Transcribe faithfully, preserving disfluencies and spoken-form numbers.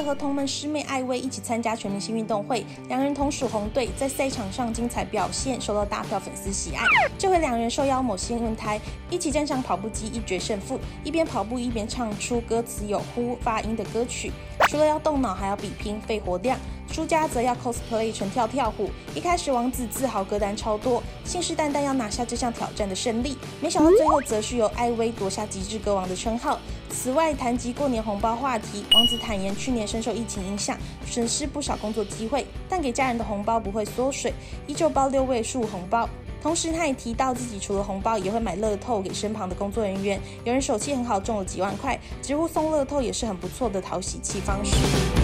和同门师妹艾薇一起参加全明星运动会，两人同属红队，在赛场上精彩表现，受到大票粉丝喜爱。这回两人受邀某新闻台一起站上跑步机，一决胜负，一边跑步一边唱出歌词有呼发音的歌曲。除了要动脑，还要比拼肺活量。输家则要 cosplay 成跳跳虎。一开始王子自豪歌单超多，信誓旦旦要拿下这项挑战的胜利，没想到最后则是由艾薇夺下极致歌王的称号。此外，谈及过年红包话题，王子坦言去年深受疫情影响，损失不少工作机会，但给家人的红包不会缩水，依旧包六位数红包。同时，他也提到自己除了红包，也会买乐透给身旁的工作人员。有人手气很好，中了几万块，直呼送乐透也是很不错的讨喜气方式。